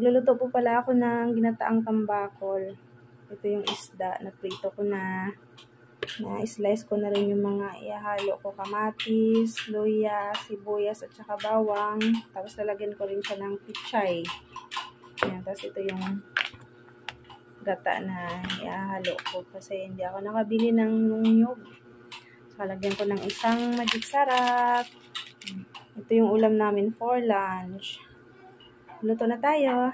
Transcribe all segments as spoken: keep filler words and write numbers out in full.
Magluluto po pala ako ng ginataang tambakol. Ito yung isda. Naprito ko na. Na-slice ko na rin yung mga ihalo ko. Kamatis, luya, sibuyas, at saka bawang. Tapos lalagyan ko rin siya ng pichay. Ayan, tapos ito yung gata na ihalo ko. Kasi hindi ako nakabili ng nyug. So, lagyan ko ng isang magic sarap. Ito yung ulam namin for lunch. Luto na tayo.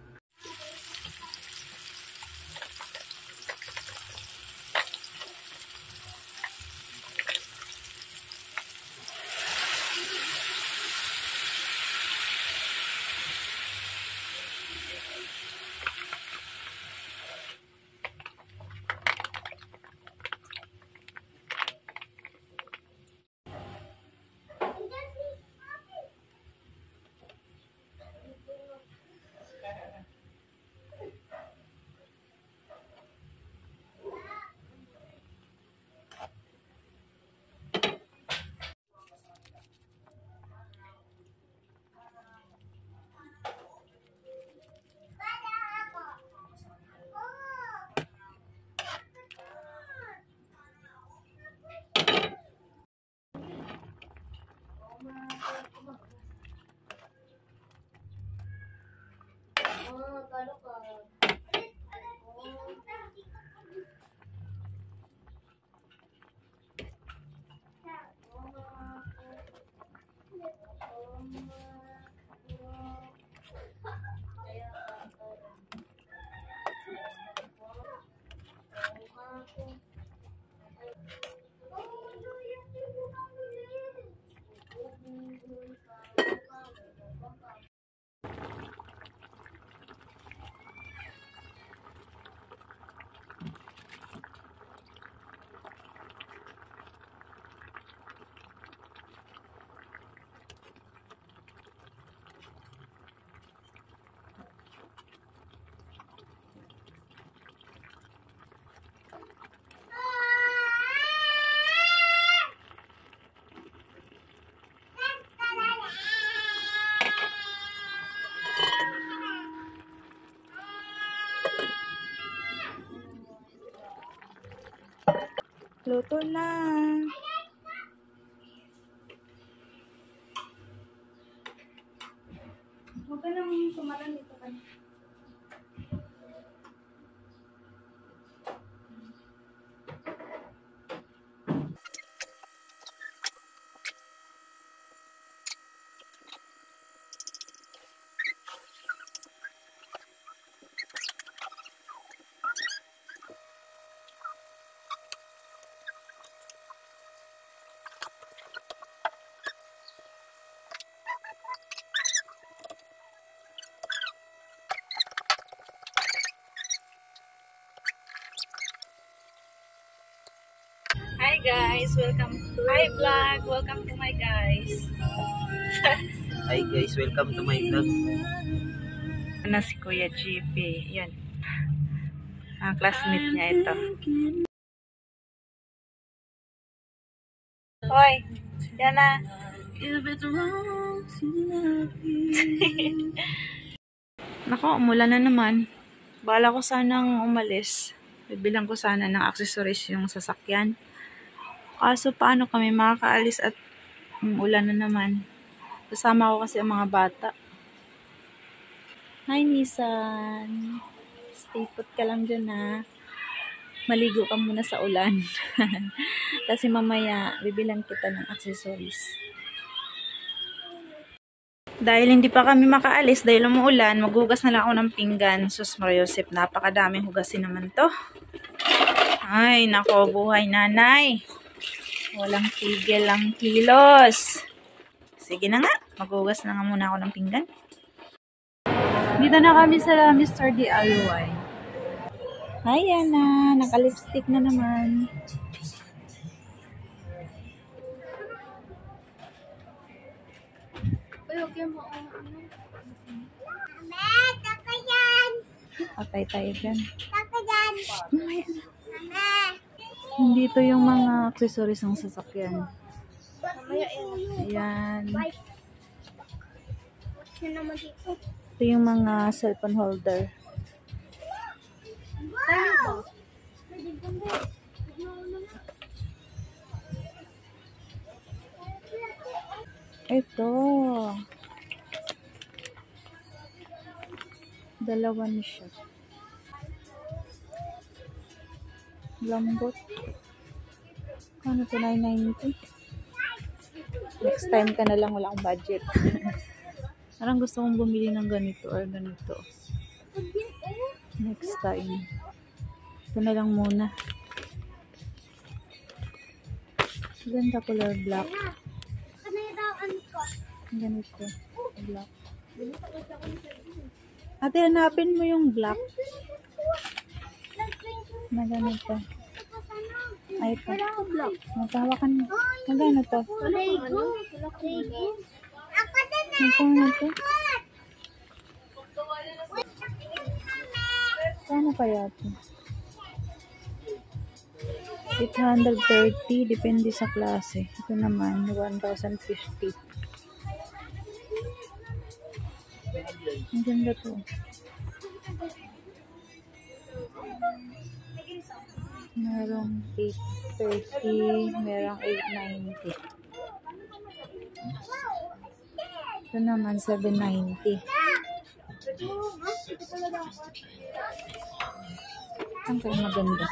Luto na. Huwag ka nang kumaran dito ka. Hi guys, welcome to my vlog. Welcome to my guys. Hi guys, welcome to my vlog. Na si Kuya G P, yan. Ang classmate niya ito. Hoy, yan na. Nako, umulan na naman. Bala ko sanang umalis. Bibilang ko sana ng accessories yung sasakyan. Kaso paano kami makakaalis at umulan na naman. Kasama ko kasi ang mga bata. Hi Nissan. Stay put ka lang dyan ha. Maligo ka muna sa ulan. Kasi mamaya bibilang kita ng accessories. Dahil hindi pa kami makaalis, dahil umuulan, maghugas na lang ako ng pinggan. Sus Mariosep, napakadaming hugasin naman to. Ay, nako, buhay nanay. Walang tigil lang kilos. Sige na nga, maghugas na nga muna ako ng pinggan. Dito na kami sa Mister D I Y. Hi, Yana. Naka-lipstick na naman. Patay tayo dyan. Hindi ito yung mga accessories ng sasakyan. Ayan. Ito yung mga cellphone holder. Ito. Dalawa na siya. Lambot. Ano to, nine ninety? Next time ka na lang, wala akong budget. Parang gusto kong bumili ng ganito or ganito. Next time. Ito na lang muna. Ganda color black. Ganito. Black. Ate, hanapin mo yung black. Na ganito. Ay, ito. Magkawakan mo. Magkano to? Magkano to? Kano kaya ito? eight hundred thirty. Depende sa klase. Ito naman, one thousand fifty. Ang ganda to. Merong eight thirty, merong eight ninety. Ito naman seven ninety. Ang kaya maganda.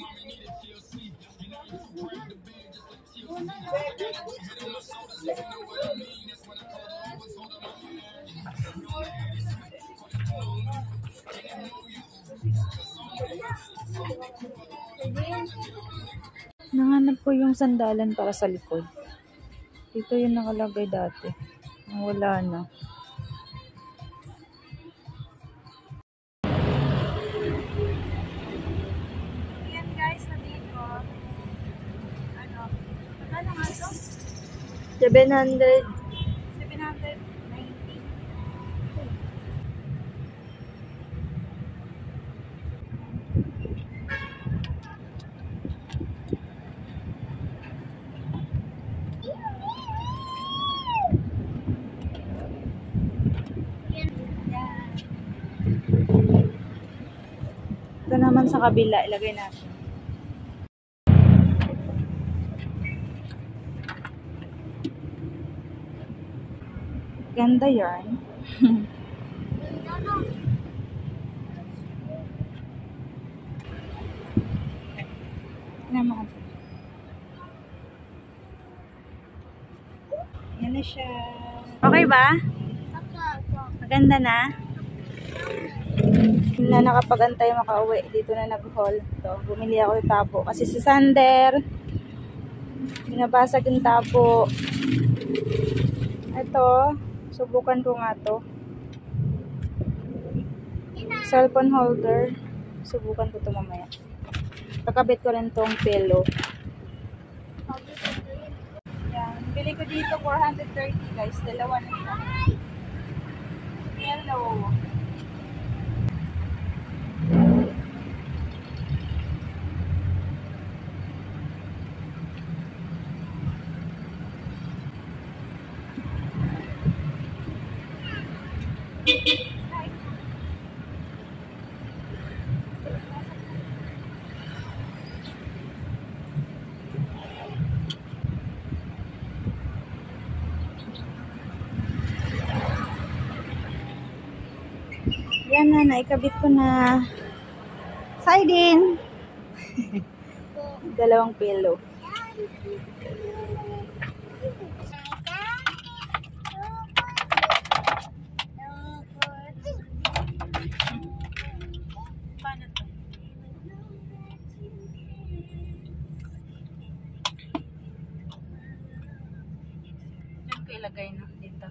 Nanganap ko yung sandalan para sa likod. Dito yung nakalagay dati. Wala na. Ayan guys, nandito. Ano? Ano nga ito? seven hundred. seven hundred ninety. Ito naman sa kabila, ilagay natin. Ganda yarn. Naman. Yan na siya. Okay ba? Maganda na? Hindi na nakapag-antay makauwi. Dito na nag-haul. So, bumili ako ng tabo. Kasi si Sander, binabasag yung tabo. Ito, subukan ko nga to. Cellphone holder. Subukan ko to mamaya. Kakabit ko rin tong pillow. Yan. Bili ko dito four hundred thirty guys. Dalawa na siya. Yellow. Yan na, naikabit ko na. Siding! Dalawang pillow. Paano to? Diyan ko ilagay na dito.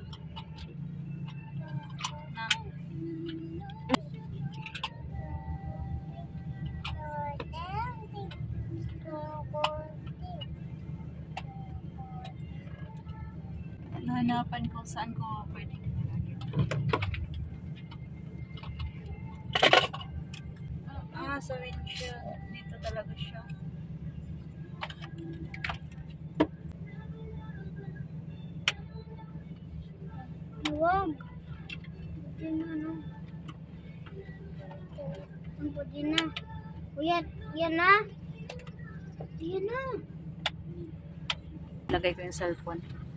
Na. Nahanapan ko saan ko pwede. Ah, sa windshield. Dito talaga siya. Huwag. Hindi na, no? Yan, yan na. Yan na. Lagay ko yung cellphone.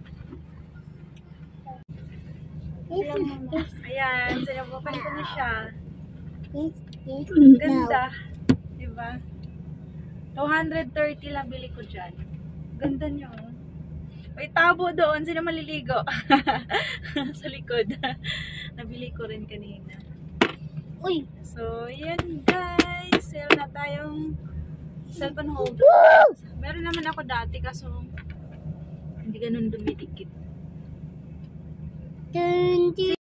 Yes, yes, Ayan, sinubukan ko na siya. yes, yes. Ganda. Diba? two hundred thirty lang bili ko dyan. Ganda nyo. May tabo doon. Sino maliligo? Sa likod. Nabili ko rin kanina. Uy. So, yan guys. Meron na tayong cellphone holder. Meron naman ako dati kaso hindi ganun dumidikit. Dun, dun.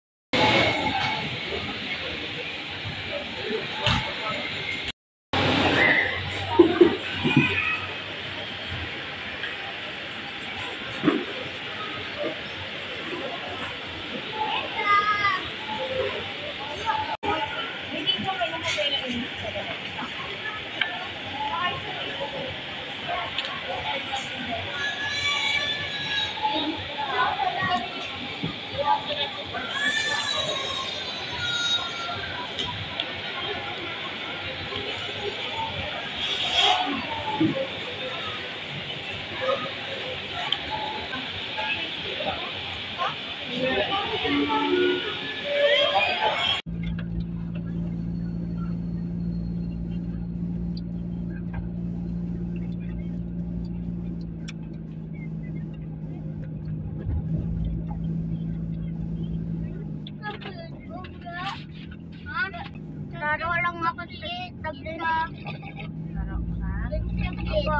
Laro lang ako sa tablet. Laro ka? Opo.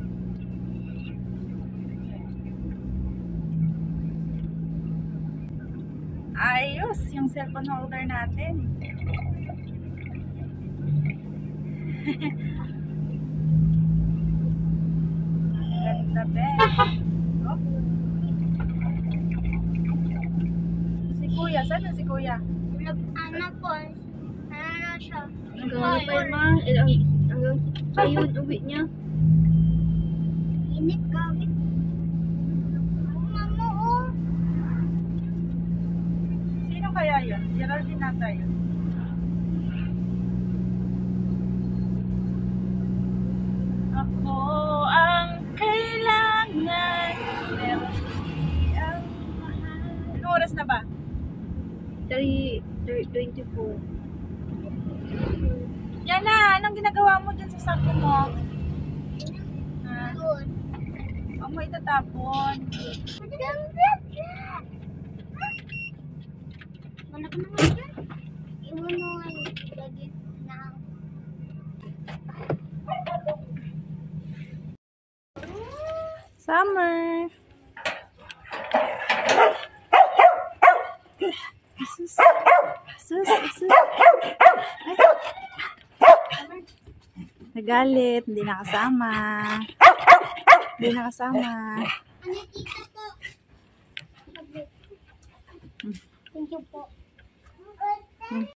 Ayos, yung cellphone holder natin. Ganda be. Oh. Si Kuya, saan na si Kuya? Ano po? Ano na siya? Hanggang pa yung hanggang ayun, uwi niya. Init kawit. Mamo, oh. Sino kaya yun? Geraldine nata yun. Ako ang kailangan, pero hindi ang mahal. Anong oras na ba? three twenty-four. Yan na, anong ginagawa mo dyan sa sako mo? Ha? Good. Huwag mo itatapon. Wala ka naman dyan. Iwan mo nga yung lagi na. Summer. Sus. Sus, sus. Ay. Nagalit, hindi nakasama. Hindi nakasama. Ano tita po? Thank you po.